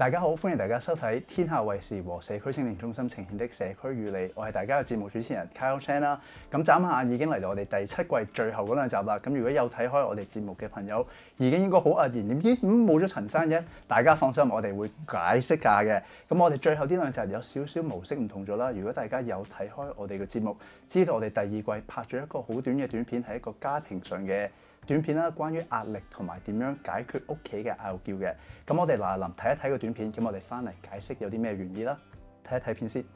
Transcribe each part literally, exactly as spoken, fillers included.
大家好，歡迎大家收睇天下衛視和社區青年中心呈獻的社區與你，我係大家嘅節目主持人 Kyle Chan 啦。咁眨下眼已經嚟到我哋第七季最後嗰兩集啦。咁如果有睇開我哋節目嘅朋友，已經應該好愕然，點知咁冇咗陳生嘅？大家放心，我哋會解釋下嘅。咁我哋最後呢兩集有少少模式唔同咗啦。如果大家有睇開我哋嘅節目，知道我哋第二季拍咗一個好短嘅短片，係一個家庭上嘅短片啦，關於壓力同埋點樣解決屋企嘅拗撬嘅。咁我哋嗱臨睇一睇個短片，咁我哋翻嚟解釋有啲咩原意啦。睇一睇片先。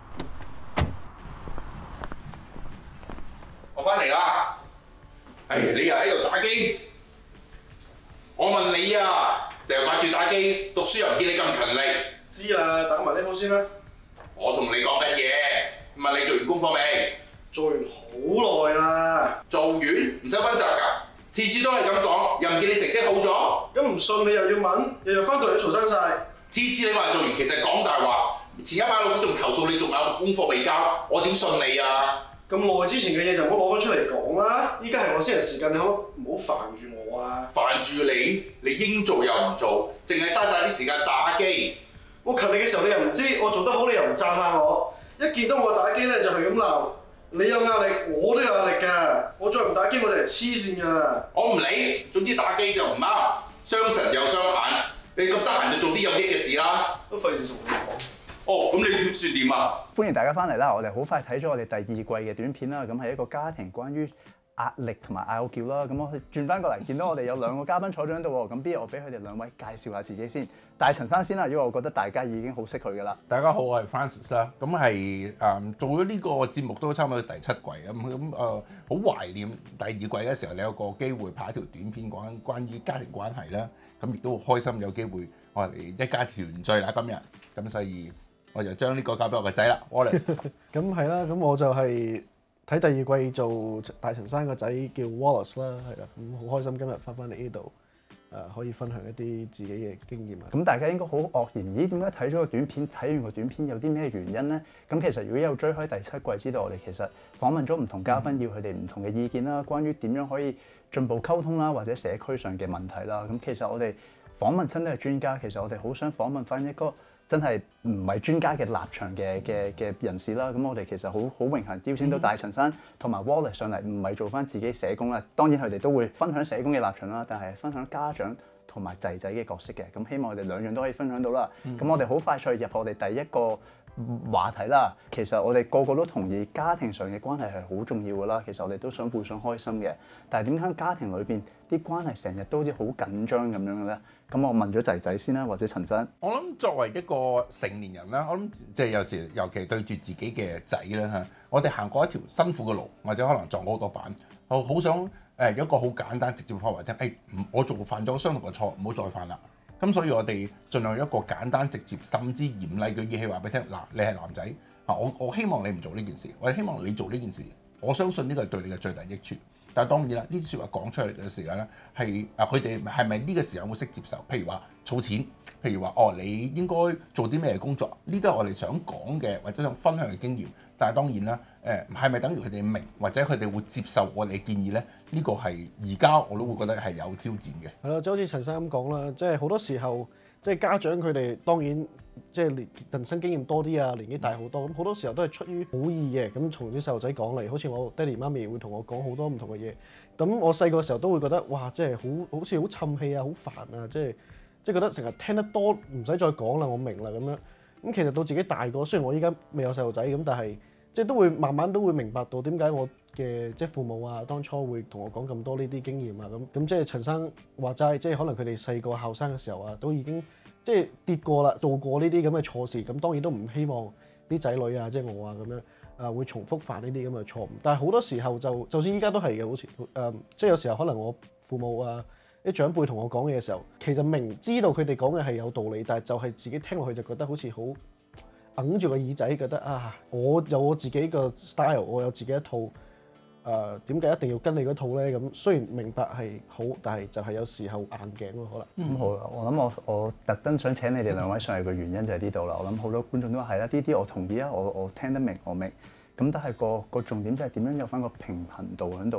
我翻嚟啦！唉，你又喺度打機？我問你啊，成日掛住打機，讀書又唔見你咁勤力。 知啦，等埋呢鋪先啦。 我同你講緊嘢，問你做完功課未？ 做完好耐啦。 做完唔使温習㗎，次次都係咁講，又唔見你成績好咗。 咁唔信你又要問，日日翻到嚟都嘈生晒。 次次你話做完，其實講大話。前一晚老師仲投訴你仲有功課未交，我點信你啊？ 咁耐之前嘅嘢就唔好攞翻出嚟講啦。依家係我私人時間，你可唔好煩住我啊？ 煩住你，你應做又唔做，淨係嘥晒啲時間打機。 我勤力嘅時候你又唔知，我做得好你又唔讚下我。一見到我打機咧就係咁鬧。你有壓力，我都有壓力㗎。我再唔打機我就係黐線㗎啦。 我唔理，總之打機就唔啱，傷神又傷眼。你咁得閒就做啲有益嘅事啦。 都費事同你講。 哦，咁你點算點啊？ 歡迎大家翻嚟啦！我哋好快睇咗我哋第二季嘅短片啦。咁係一個家庭關於壓力同埋拗撬啦。咁我哋轉翻過嚟，見到我哋有兩個嘉賓坐咗喺度喎。咁不如我俾佢哋兩位介紹下自己先。大陳生先啦，因為我覺得大家已經好識佢噶啦。 大家好，我係 Francis 啦。咁係誒做咗呢個節目都差唔多第七季咁咁誒，好懷念第二季嘅時候，你有個機會拍一條短片講關於家庭關係啦。咁亦都好開心有機會我哋一家團聚啦今日。咁所以我就將呢個交俾我個仔啦 Wallace。 咁係啦，咁我就係睇第二季做大陳生個仔叫 Wallace 啦，係啦，咁好開心今日翻返嚟呢度。誒可以分享一啲自己嘅經驗啊！ 咁大家應該好愕然，咦？點解睇咗個短片，睇完個短片有啲咩原因呢？咁其實如果有追開第七季，知道我哋其實訪問咗唔同嘉賓，要佢哋唔同嘅意見啦，關於點樣可以進步溝通啦，或者社區上嘅問題啦。咁其實我哋訪問親都係專家，其實我哋好想訪問翻一個真係唔係專家嘅立場嘅嘅嘅人士啦，咁我哋其實好好榮幸邀請到大陳生同埋 Wallace 上嚟，唔係做翻自己社工啦，當然佢哋都會分享社工嘅立場啦，但係分享家長同埋仔仔嘅角色嘅，咁希望我哋兩樣都可以分享到啦。咁、嗯、我哋好快脆入我哋第一個話題啦。其實我哋個個都同意家庭上嘅關係係好重要㗎啦，其實我哋都想互相開心嘅，但係點解家庭裏邊啲關係成日都好似好緊張咁樣嘅咧？咁我問咗仔仔先啦，或者陳生。 我諗作為一個成年人啦，我諗即係有時尤其對住自己嘅仔啦嚇，我哋行過一條辛苦嘅路，或者可能撞過好多板，我好想誒有一個好簡單直接嘅方法聽，誒、哎、唔我做犯咗相同嘅錯，唔好再犯啦。咁所以我哋盡量一個簡單直接甚至嚴厲嘅語氣話俾你聽，嗱，你係男仔啊，我我希望你唔做呢件事，我希望你做呢件事，我相信呢個係對你嘅最大益處。但係當然啦，呢啲説話講出嚟嘅時間咧，係啊佢哋係咪呢個時候會識接受？譬如話儲錢，譬如話哦，你應該做啲咩工作？呢都係我哋想講嘅或者想分享嘅經驗。但係當然啦，誒係咪等於佢哋明或者佢哋會接受我哋嘅建議咧？呢、這個係而家我都會覺得係有挑戰嘅。 係咯，就好似陳生咁講啦，即係好多時候，即係家長佢哋當然即係人生經驗多啲啊，年紀大好多，咁好多時候都係出於好意嘅。咁從啲細路仔講嚟，好似我爹哋媽咪會同我講好多唔同嘅嘢。咁我細個時候都會覺得哇，即係好好似好沉氣啊，好煩啊，即係即係覺得成日聽得多，唔使再講啦，我明啦咁樣。咁其實到自己大個，雖然我依家未有細路仔咁，但係即係都會慢慢都會明白到點解我嘅即係父母啊，當初會同我講咁多呢啲經驗啊，咁咁即係陳生話齋，即係可能佢哋細個後生嘅時候啊，都已經即係跌過啦，做過呢啲咁嘅錯事，咁當然都唔希望啲仔女啊，即係我啊咁樣啊會重複犯呢啲咁嘅錯誤。但係好多時候就，就算依家都係嘅，好似誒、呃，即係有時候可能我父母啊啲長輩同我講嘢嘅時候，其實明知道佢哋講嘅係有道理，但係就係自己聽落去就覺得好似好揞住個耳仔，覺得啊，我有我自己個 style，我有自己一套。誒點解一定要跟你嗰套咧？咁雖然明白係好，但係就係有時候硬頸咯，可能。咁、 嗯、好啦，我諗我我特登想請你哋兩位上嚟嘅原因就係呢度啦。我諗好多觀眾都話係啦，呢啲我同意啊，我我聽得明，我明。咁但係個個重點就係點樣有翻個平衡度喺度咧？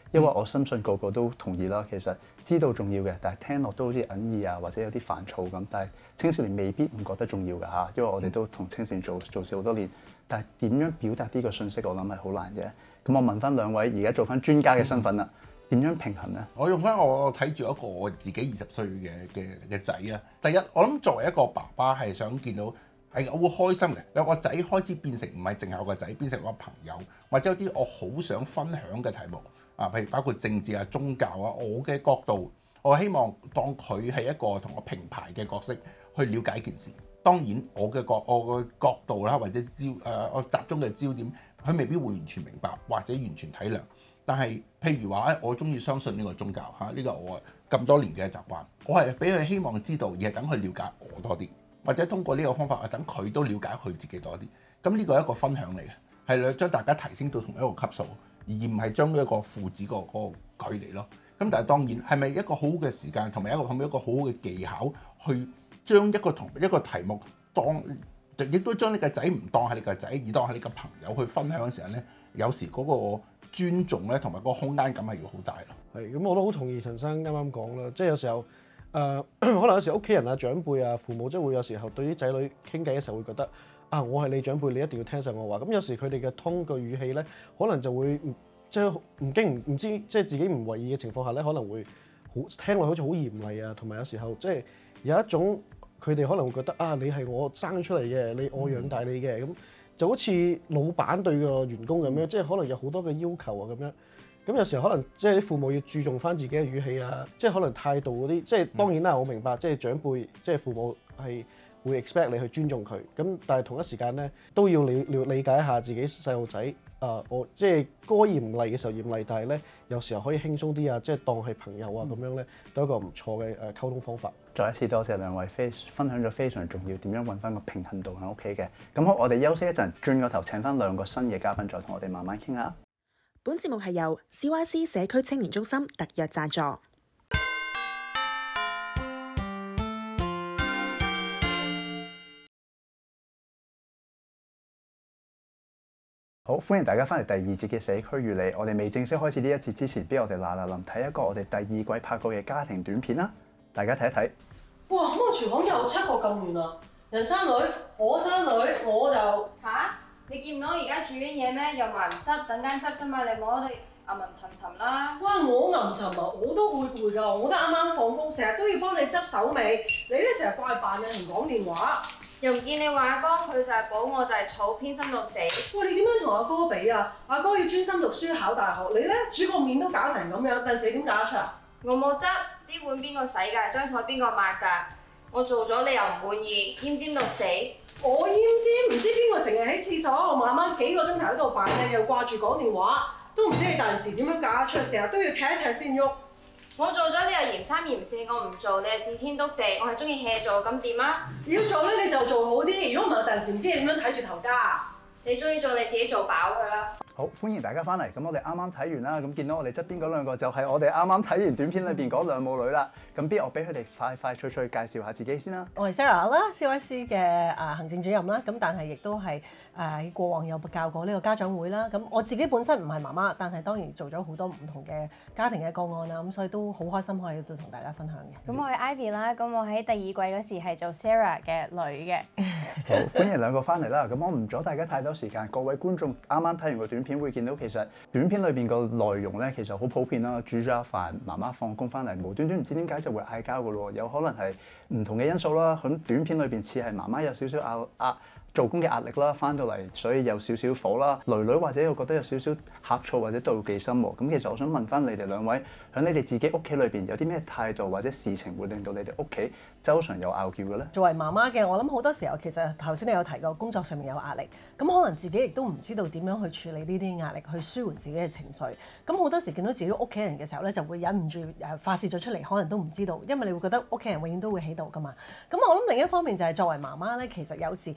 因為我深信個個都同意啦。其實知道重要嘅，但係聽落都好似隱意啊，或者有啲煩躁咁。但係青少年未必唔覺得重要㗎嚇，因為我哋都同青少年做做事好多年。但係點樣表達呢個信息，我諗係好難嘅。咁我問翻兩位，而家做翻專家嘅身份啦，點樣平衡咧？ 我用翻我睇住一個我自己二十歲嘅嘅嘅仔啊。第一，我諗作為一個爸爸係想見到。係，我會開心嘅。有個仔開始變成唔係淨係我個仔，變成我個朋友，或者有啲我好想分享嘅題目啊，譬如包括政治啊、宗教啊，我嘅角度，我希望當佢係一個同我平排嘅角色去了解件事。當然，我嘅角我嘅角度啦，或者焦誒、呃、我集中嘅焦點，佢未必會完全明白或者完全體諒。但係譬如話，我中意相信呢個宗教嚇，呢、呢個我咁多年嘅習慣，我係俾佢希望知道，而係等佢了解我多啲。或者通過呢個方法，等佢都了解佢自己多啲。咁呢個係一個分享嚟嘅，係將大家提升到同一個級數，而唔係將一個父子個個距離咯。咁但係當然係咪一個好好嘅時間，同埋一個係咪一個好好嘅技巧，去將一個同一個題目當，亦都將你個仔唔當係你個仔，而當係你個朋友去分享嘅時候咧，有時嗰個尊重咧，同埋嗰個空間感係要好大咯。 係，咁我都好同意陳生啱啱講啦，即係有時候。誒、呃、可能有時屋企人啊、長輩啊、父母即係會有時候對啲仔女傾偈嘅時候會覺得啊，我係你長輩，你一定要聽晒我話。咁有時佢哋嘅通句語氣咧，可能就會即係唔經唔知即係自己唔為意嘅情況下咧，可能會好聽落好似好嚴厲啊，同埋有時候即係有一種佢哋可能會覺得啊，你係我生出嚟嘅，你我養大你嘅，咁就好似老闆對個員工咁樣，即係可能有好多嘅要求啊咁樣。咁有時候可能即係啲父母要注重翻自己嘅語氣啊，即係可能態度嗰啲，即係當然啦，我明白即係長輩，即係父母係會 expect 你去尊重佢。咁但係同一時間咧，都要理了理解一下自己細路仔啊，我即係該嚴厲嘅時候嚴厲，但係咧有時候可以輕鬆啲啊，即係當係朋友啊咁樣咧，都係一個唔錯嘅誒溝通方法。 再一次多謝兩位非分享咗非常重要點樣揾翻個平衡度喺屋企嘅。咁好，我哋休息一陣，轉個頭請翻兩個新嘅嘉賓，再同我哋慢慢傾下。 本節目係由 C Y C 社區青年中心特約贊助。 好，歡迎大家翻嚟第二節嘅社區與你。我哋未正式開始呢一節之前，俾我哋嗱嗱臨睇一個我哋第二季拍過嘅家庭短片啦，大家睇一睇。 哇！咁我廚房有七個咁亂啊！人生女，我生女，我就吓？你見唔到而家煮緊嘢咩？又話唔執，等間執啫嘛！你冇我哋吟吟沉沉啦。 哇！我吟沉啊，我都會攰㗎，我都啱啱放工，成日都要幫你執手尾。你咧成日掛住扮嘢唔講電話， 又唔見你話阿哥佢就係寶，我就係草，偏心到死。 哇！你點樣同阿哥比啊？阿哥要專心讀書考大學，你咧煮個麵都搞成咁樣，第時點搞得出啊？ 我冇執，啲碗邊個洗㗎？張台邊個抹㗎？我做咗你又唔滿意，奄尖到死。 我奄尖，唔知邊個成日喺廁所，我慢慢幾個鐘頭喺度扮嘢，又掛住講電話，都唔知你第時點樣搞得出，成日都要踢一踢先喐。 我做咗你又嫌三嫌四，我唔做你又指天篤地，我係中意 hea 做，咁點啊？ 要做咧你就做好啲，如果唔係我第時唔知你點樣睇住頭家。 你中意做你自己做飽佢啦。 好，歡迎大家翻嚟。咁我哋啱啱睇完啦，咁見到我哋側邊嗰兩個就係我哋啱啱睇完短片裏邊嗰兩母女啦。咁不如我俾佢哋快快脆脆介紹下自己先啦。 我係 Sarah 啦，C Y C 嘅啊行政主任啦。咁但係亦都係誒過往有教過呢個家長會啦。咁我自己本身唔係媽媽，但係當然做咗好多唔同嘅家庭嘅個案啦。咁所以都好開心可以到同大家分享嘅。 咁我係 Ivy 啦。咁我喺第二季嗰時係做 Sarah 嘅女嘅。 好，歡迎兩個翻嚟啦。咁我唔阻大家太多時間，各位觀眾啱啱睇完個短片會見到其實短片裏邊個內容咧其實好普遍啦。煮咗一飯，媽媽放工翻嚟無端端唔知點解就會嗌交㗎咯，有可能係唔同嘅因素啦。咁短片裏邊似係媽媽有少少壓壓做工嘅壓力啦，翻到嚟所以有少少火啦。女女或者又覺得有少少呷醋或者妒忌心喎。咁其實我想問翻你哋兩位，喺你哋自己屋企裏邊有啲咩態度或者事情會令到你哋屋企周常有拗撬嘅咧？ 作為媽媽嘅，我諗好多時候其實頭先你有提過工作上面有壓力，咁可能自己亦都唔知道點樣去處理呢啲壓力，去舒緩自己嘅情緒。咁好多時見到自己屋企人嘅時候咧，就會忍唔住誒發泄咗出嚟，可能都唔知道，因為你會覺得屋企人永遠都會喺度噶嘛。咁我諗另一方面就係作為媽媽咧，其實有時即係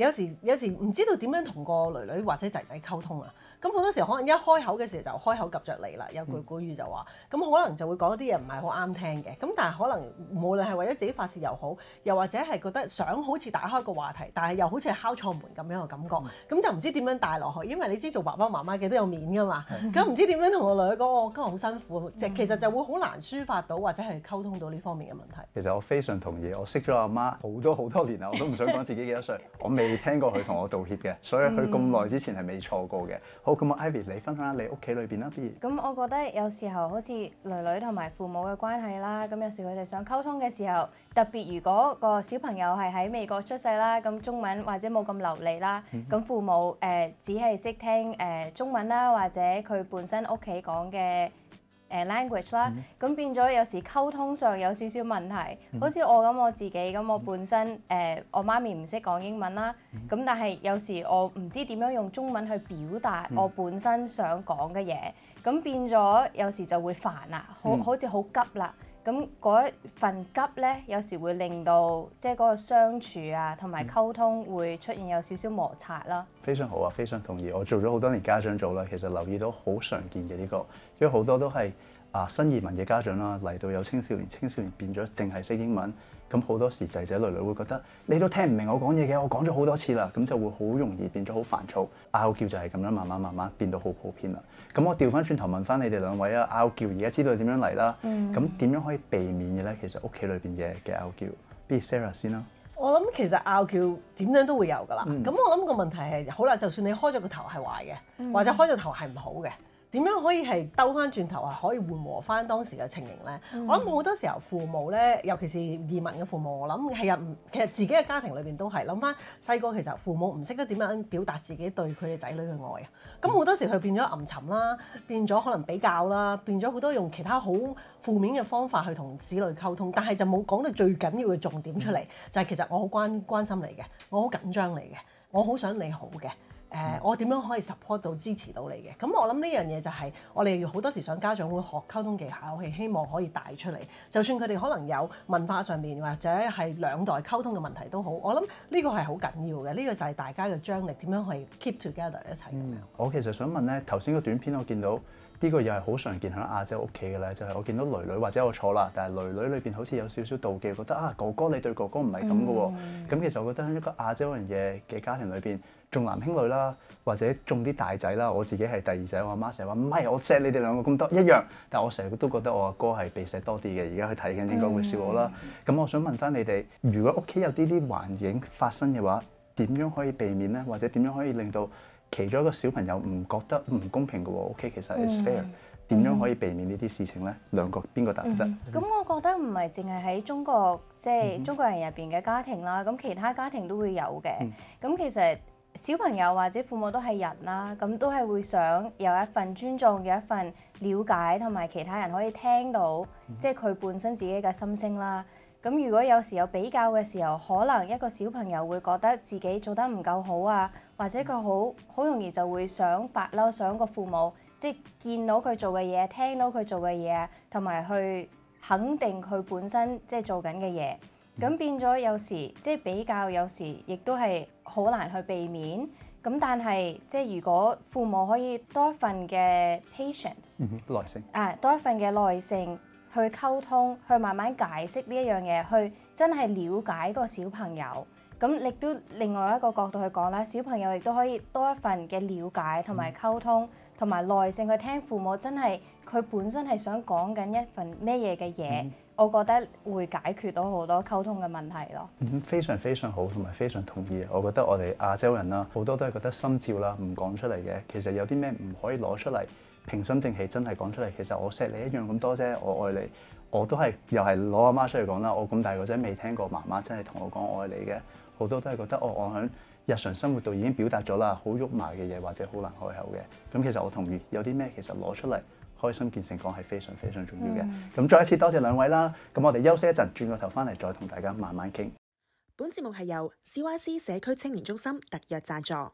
有時有時唔知道點樣同個女女或者仔仔溝通啊。咁好多時候可能一開口嘅時候就開口夾着你啦，有句古語就話，咁可能就會講一啲嘢唔係好啱聽嘅。咁但係可能無論係為咗自己發泄又好，又或者係覺得想好似打開個話題，但係又好似係敲錯門咁樣嘅感覺，咁、嗯、就唔知點樣帶落去。因為你知做爸爸媽媽嘅都有面㗎嘛，咁唔知點樣同個女講，我今日好辛苦，即、嗯、其實就會好難抒發到或者係溝通到呢方面嘅問題。 其實我非常同意，我識咗阿媽好多好多年啦，我都唔想講自己幾多歲，我未聽過佢同我道歉嘅，所以佢咁耐之前係未錯過嘅。好，咁我 Ivy 你分享下你屋企裏邊啦，不如？ 咁我覺得有時候好似女女同埋父母嘅關係啦，咁有時佢哋想溝通嘅時候，特別如果個小朋友係喺美國出世啦，咁中文或者冇咁流利啦，咁、嗯、父母誒、呃、只係識聽誒、呃、中文啦，或者佢本身屋企講嘅誒 language 啦，咁、嗯、變咗有時溝通上有少少問題。嗯、好似我咁我自己咁，我本身誒、呃、我媽咪唔識講英文啦，咁、嗯、但係有時我唔知點樣用中文去表達我本身想講嘅嘢，咁、嗯、變咗有時就會煩啦，好好似好急啦。咁嗰一份急咧，有時會令到即係嗰個相處啊，同埋溝通會出現有少少摩擦啦。 非常好啊，非常同意。我做咗好多年家長組啦，其實留意到好常見嘅呢個，因為好多都係啊新移民嘅家長啦，嚟到有青少年，青少年變咗淨係識英文，咁好多時仔仔女女會覺得你都聽唔明我講嘢嘅，我講咗好多次啦，咁就會好容易變咗好煩躁，拗撬就係咁樣慢慢慢慢變到好普遍啦。咁我調翻轉頭問翻你哋兩位啊，拗撬而家知道點樣嚟啦，咁點、嗯、樣可以避免嘅咧？其實屋企裏邊嘅嘅拗撬，不如 Sarah 先啦。 我諗其實拗撬點樣都會有㗎啦。咁、嗯、我諗個問題係好啦，就算你開咗個頭係壞嘅，嗯、或者開咗頭係唔好嘅。點樣可以係兜翻轉頭係可以緩和翻當時嘅情形咧？嗯、我諗好多時候父母咧，尤其是移民嘅父母，我諗係啊，其實自己嘅家庭裏邊都係諗翻細個，其實父母唔識得點樣表達自己對佢哋仔女嘅愛啊。咁好多時佢變咗暗沉啦，變咗可能比較啦，變咗好多用其他好負面嘅方法去同子女溝通，但係就冇講到最緊要嘅重點出嚟，嗯、就係其實我好關關心你嘅，我好緊張你嘅，我好想你好嘅。誒、呃，我點樣可以 support 到支持到你嘅？咁我諗呢樣嘢就係我哋好多時上家長會學溝通技巧，係希望可以帶出嚟。就算佢哋可能有文化上面或者係兩代溝通嘅問題都好，我諗呢個係好緊要嘅。呢、這個就係大家嘅張力點樣去 keep together 一齊咁樣。 我其實想問咧，頭先個短片我見到。呢個又係好常見喺亞洲屋企嘅咧，就係、是、我見到女女或者我錯啦，但係女女裏邊好似有少少妒忌，覺得啊哥哥你對哥哥唔係咁嘅喎。咁、嗯、其實我覺得喺一個亞洲人嘅嘅家庭裏邊，重男輕女啦，或者重啲大仔啦。我自己係第二仔，我阿媽成日話唔係，我錫你哋兩個咁多一樣，但係我成日都覺得我阿哥係被錫多啲嘅。而家佢睇緊應該會笑我啦。咁、嗯、我想問翻你哋，如果屋企有啲啲環境發生嘅話，點樣可以避免咧？或者點樣可以令到其中一個小朋友唔覺得唔公平嘅喎 ？OK， 其實 is fair。點樣可以避免呢啲事情咧？兩個邊個答得？咁、 嗯、我覺得唔係淨係喺中國，即、就、係、是、中國人入邊嘅家庭啦。咁、嗯、其他家庭都會有嘅。咁、嗯、其實小朋友或者父母都係人啦，咁都係會想有一份尊重，有一份了解，同埋其他人可以聽到，即係佢本身自己嘅心聲啦。咁如果有時有比較嘅時候，可能一個小朋友會覺得自己做得唔夠好啊，或者佢好好容易就會想發嬲，想個父母即係見到佢做嘅嘢，聽到佢做嘅嘢，同埋去肯定佢本身即係做緊嘅嘢。咁變咗有時即係比較，有時亦都係好難去避免。咁但係即係如果父母可以多一份嘅 patience， 嗯、耐性啊，多一份嘅耐性。去溝通，去慢慢解釋呢一樣嘢，去真係了解個小朋友。咁亦都另外一個角度去講啦，小朋友亦都可以多一份嘅了解同埋溝通，同埋耐性去聽父母真係佢本身係想講緊一份咩嘢嘅嘢。嗯、我覺得會解決到好多溝通嘅問題咯。 嗯，非常非常好，同埋非常同意。我覺得我哋亞洲人啦，好多都係覺得心照啦，唔講出嚟嘅。其實有啲咩唔可以攞出嚟？平心靜氣真係講出嚟，其實我錫你一樣咁多啫，我愛你，我都係又係攞阿媽出嚟講啦。我咁大個仔未聽過媽媽真係同我講我愛你嘅，好多都係覺得、哦、我我喺日常生活度已經表達咗啦，好肉麻嘅嘢或者好難開口嘅。咁其實我同意，有啲咩其實攞出嚟開心見誠講係非常非常重要嘅。咁、嗯、再一次多謝兩位啦。咁我哋休息一陣，轉個頭翻嚟再同大家慢慢傾。 本節目係由 C Y C 社區青年中心特約贊助。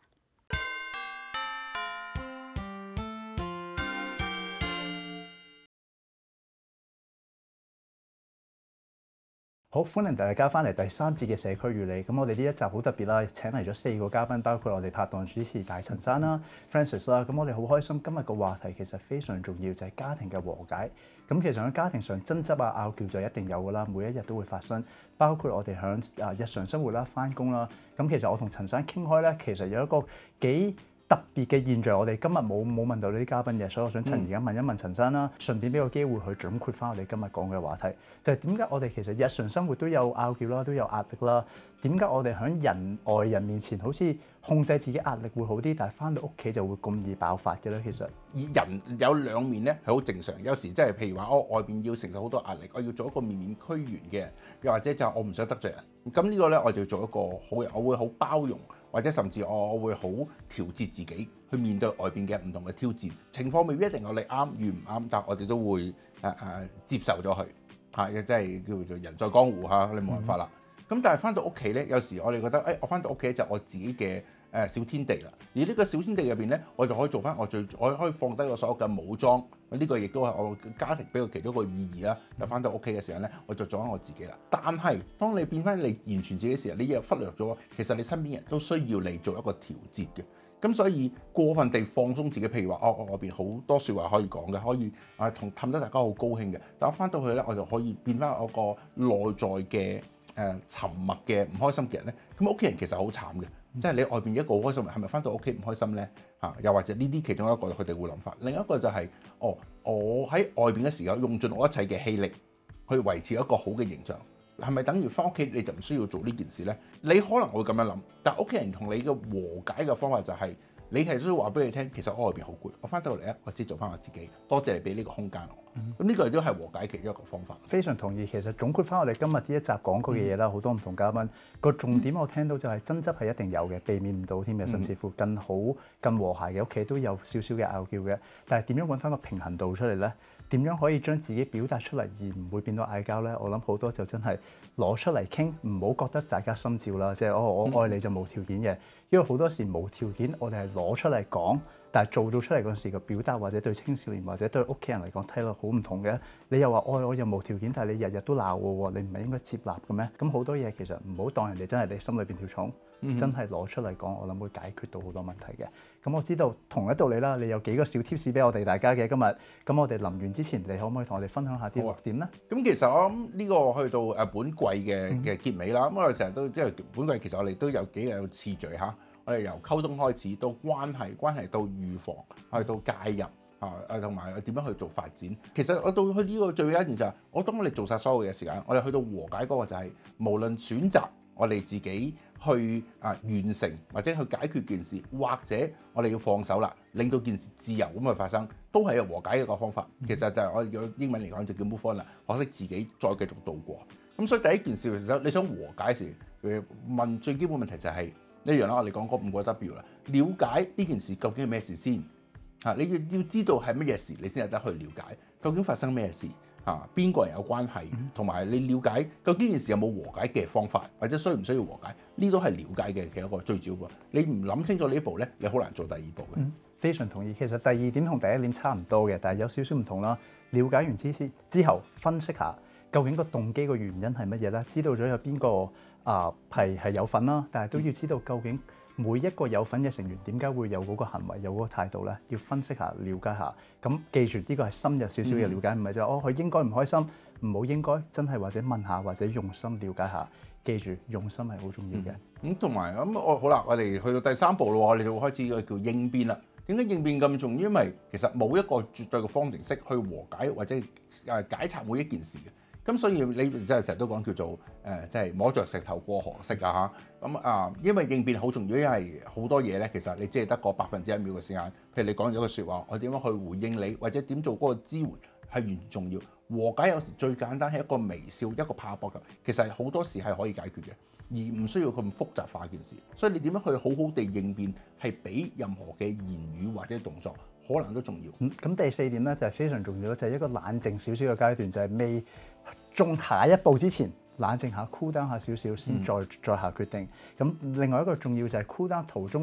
好，歡迎大家翻嚟第三節嘅社區與你。咁我哋呢一集好特別啦，請嚟咗四個嘉賓，包括我哋拍檔主持大陳生啦、Francis 啦。咁我哋好開心，今日個話題其實非常重要，就係家庭嘅和解。咁其實喺家庭上爭執啊、拗撬就一定有㗎啦，每一日都會發生。包括我哋喺啊日常生活啦、翻工啦。咁其實我同陳生傾開咧，其實有一個幾特別嘅現象，我哋今日冇冇問到呢啲嘉賓嘅，所以我想趁而家問一問陳生啦，順便俾個機會去總括翻我哋今日講嘅話題，就係點解我哋其實日常生活都有拗撬啦，都有壓力啦，點解我哋喺人外人面前好似控制自己壓力會好啲，但係翻到屋企就會咁易爆發嘅咧？其實人有兩面咧係好正常，有時即係譬如話我外邊要承受好多壓力，我要做一個面面俱圓嘅人，又或者就係我唔想得罪人，咁呢個咧我就要做一個好人，我會好包容。或者甚至我會好調節自己去面對外邊嘅唔同嘅挑戰，情況未必一定我哋啱與唔啱，但係我哋都會誒誒、呃、接受咗佢嚇，即係叫做人在江湖嚇，你冇辦法啦。咁、嗯、但係翻到屋企咧，有時我哋覺得誒、哎，我翻到屋企就我自己嘅誒小天地啦。而呢個小天地入邊咧，我就可以做翻我最，我可以放低我所有嘅武裝。呢、這個亦都係我家庭俾我其中一個意義啦。就翻到屋企嘅時候咧，我就做翻我自己啦。但係當你變翻你完全自己嘅時候，你又忽略咗其實你身邊人都需要你做一個調節嘅。咁所以過分地放鬆自己，譬如話，哦，我外邊好多説話可以講嘅，可以啊同氹得大家好高興嘅。但我翻到去咧，我就可以變翻我個內在嘅誒、呃、沉默嘅唔開心嘅人咧。咁屋企人其實好慘嘅。即係你外邊一個好開心，係咪翻到屋企唔開心咧？嚇，又或者呢啲其中一個佢哋會諗法。另一個就係、是，哦，我喺外邊嘅時候用盡我一切嘅氣力去維持一個好嘅形象，係咪等於翻屋企你就唔需要做呢件事咧？你可能會咁樣諗，但係屋企人同你嘅和解嘅方法就係、是，你係需要話俾你聽，其實我外邊好攰，我翻到嚟咧，我只做翻我自己，多謝你俾呢個空間我。咁呢、嗯、個亦都係和解其中一個方法。非常同意。其實總括翻我哋今日呢一集講過嘅嘢啦，好、嗯、多唔同嘉賓個重點我聽到就係爭執係一定有嘅，避免唔到添嘅，甚至乎更好、更和諧嘅屋企都有少少嘅拗撬嘅。但係點樣揾翻個平衡度出嚟咧？點樣可以將自己表達出嚟而唔會變到嗌交咧？我諗好多就真係攞出嚟傾，唔好覺得大家心照啦。即係哦，我愛你就無條件嘅，因為好多時無條件我哋係攞出嚟講。但係做到出嚟嗰陣時嘅表達，或者對青少年或者對屋企人嚟講睇落好唔同嘅。你又話愛我又無條件，但係你日日都鬧我喎，你唔係應該接納嘅咩？咁好多嘢其實唔好當人哋真係你心裏邊條蟲，嗯、真係攞出嚟講，我諗會解決到好多問題嘅。咁我知道同一道理啦，你有幾個小 tips 俾我哋大家嘅今日。咁我哋臨完之前，你可唔可以同我哋分享下啲點咧？咁其實我諗呢個去到誒本季嘅嘅結尾啦。咁、嗯、我哋成日都即係本季其實我哋都有幾個有次序嚇。我哋由溝通開始，到關係，關係到預防，去到介入啊，誒同埋點樣去做發展。其實我到去呢個最尾一件就係，我當我哋做晒所有嘅時間，我哋去到和解嗰個就係、是，無論選擇我哋自己去啊完成或者去解決件事，或者我哋要放手啦，令到件事自由咁去發生，都係和解嘅一個方法。其實就係我哋用英文嚟講就叫 move on 啦，學識自己再繼續度過。咁所以第一件事其實你想和解時，誒問最基本問題就係、是。一樣啦，我哋講嗰五個 W 啦，了解呢件事究竟係咩事先嚇，你要要知道係乜嘢事，你先有得去了解究竟發生咩事嚇，邊個人有關係，同埋你了解究竟呢件事有冇和解嘅方法，或者需唔需要和解，呢都係了解嘅其中一個最主要嘅。你唔諗清楚呢一步咧，你好難做第二步嘅。嗯，非常同意。其實第二點同第一點差唔多嘅，但係有少少唔同啦。了解完之先之後，分析下究竟個動機個原因係乜嘢咧？知道咗有邊個。啊，係係有份啦，但係都要知道究竟每一個有份嘅成員點解會有嗰個行為、有嗰個態度咧，要分析下、了解下。咁記住呢個係深入少少嘅了解，唔係就哦佢應該唔開心，唔好應該，真係或者問下或者用心了解下。記住用心係好重要嘅。咁同埋咁我好啦，我哋去到第三步咯，我哋就會開始個叫應變啦。點解應變咁重要？因為其實冇一個絕對嘅方程式去和解或者誒解拆每一件事嘅。咁所以你即係成日都講叫做誒，即係摸着石頭過河式啊嚇。咁啊，因為應變好重要，因為好多嘢咧，其實你只係得個百分之一秒嘅時間。譬如你講咗句説話，我點樣去回應你，或者點做嗰個支援係完全重要。和解有時最簡單係一個微笑，一個拍膊頭，其實好多時係可以解決嘅，而唔需要咁複雜化件事。所以你點樣去好好地應變，係比任何嘅言語或者動作可能都重要。咁、嗯、第四點咧就係、是、非常重要，就係、是、一個冷靜少少嘅階段，就係、是、未中下一步之前，冷靜下 cool down 下少少先再再下決定。咁另外一個重要就係 cool down 途中啦，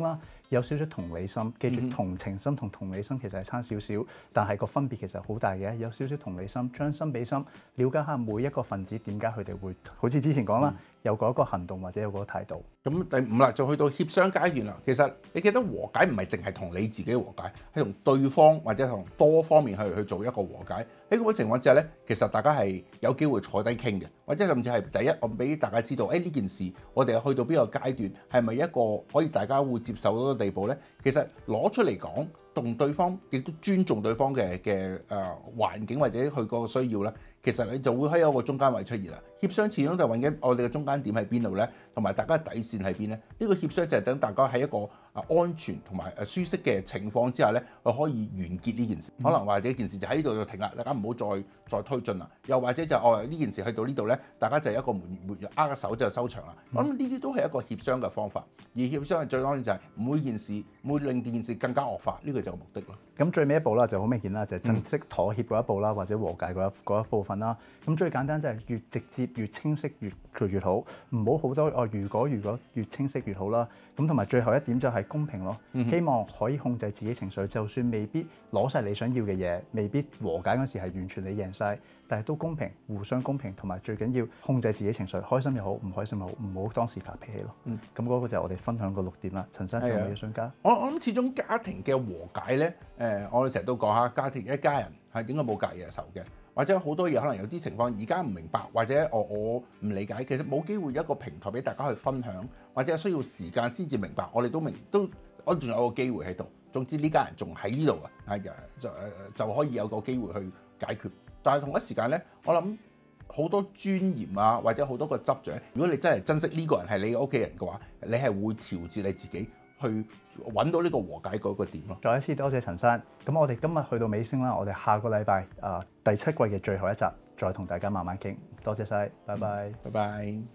有少少同理心。記住，同情心同同理心其實係差少少，但係個分別其實好大嘅。有少少同理心，將心比心，了解下每一個分子點解佢哋會好似之前講啦，嗯、有嗰個行動或者有嗰個態度。 咁第五啦，就去到協商階段啦。其實你記得和解唔係淨係同你自己和解，係同對方或者同多方面去去做一個和解。喺咁嘅情況之下咧，其實大家係有機會坐低傾嘅，或者甚至係第一，我俾大家知道，誒、哎、呢件事我哋去到邊個階段，係咪一個可以大家會接受到嘅地步咧？其實攞出嚟講，同對方亦都尊重對方嘅嘅誒環境或者佢個需要咧，其實你就會喺有個中間位出現啦。協商始終就揾緊我哋嘅中間點喺邊度咧，同埋大家底線喺邊咧？呢、這個協商就係等大家喺一個啊安全同埋誒舒適嘅情況之下咧，我可以完結呢件事。可能或者件事就喺呢度就停啦，大家唔好再再推進啦。又或者就哦呢件事去到呢度咧，大家就係一個門門握個手就收場啦。我諗呢啲都係一個協商嘅方法。而協商嘅最當然就係每件事唔會令件事更加惡化，呢、這個就係目的咯。 咁最尾一步啦，就好明顯啦，就係正式妥協嗰一步啦，或者和解嗰一嗰一部分啦。咁最簡單就係越直接越清晰越越好，唔好好多哦。如果如果越清晰越好啦。咁同埋最後一點就係公平咯，嗯、希望可以控制自己情緒，就算未必攞晒你想要嘅嘢，未必和解嗰時係完全你贏晒，但係都公平，互相公平，同埋最緊要控制自己情緒，開心又好，唔開心又好，唔好當時發脾氣咯。咁嗰、嗯、個就係我哋分享個六點啦。陳生仲有冇嘢想加？ 我我諗始終家庭嘅和解咧，誒、呃，我哋成日都講下家庭一家人係應該冇隔夜仇嘅。或者好多嘢可能有啲情況而家唔明白，或者我我唔理解，其實冇機會有一個平台俾大家去分享，或者需要時間先至明白。我哋都明都我仲有個機會喺度。總之呢家人仲喺呢度啊，係就就可以有個機會去解決。但係同一時間咧，我諗好多尊嚴啊，或者好多個執著，如果你真係珍惜呢個人係你嘅屋企人嘅話，你係會調節你自己。去揾到呢個和解嗰個點咯。 再一次多謝陳生。咁我哋今日去到尾聲啦，我哋下個禮拜啊第七季嘅最後一集，再同大家慢慢傾。多謝晒，拜拜， 拜拜。